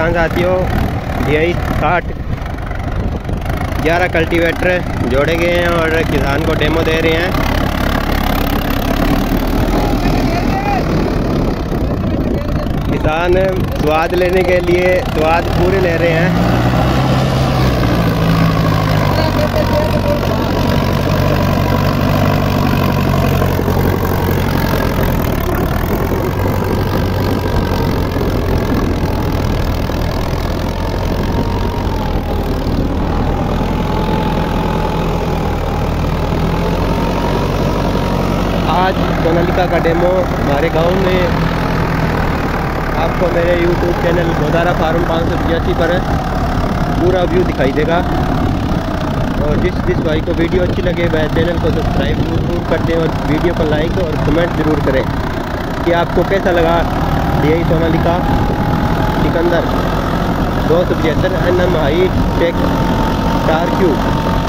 किसान साथियों, DI 60 11 cultivator जोड़े गए हैं और किसान को डेमो दे रहे हैं। किसान स्वाद लेने के लिए स्वाद पूरे ले रहे हैं। आज सोनालिका का डेमो हमारे गांव में आपको मेरे YouTube चैनल गोदारा फार्म 585 पर पूरा व्यू दिखाई देगा। और जिस भाई को वीडियो अच्छी लगे वह चैनल को सब्सक्राइब जरूर कर दें और वीडियो को लाइक और कमेंट ज़रूर करें कि आपको कैसा लगा DI Sonalika Sikander 275 NM high tech 4Q।